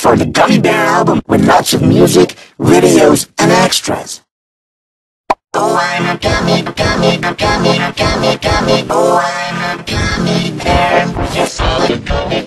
for the Gummy Bear album with lots of music, videos, and extras. Oh, I'm a gummy, gummy, gummy, gummy, gummy. Oh, I'm a gummy bear. Yes, I'm a gummy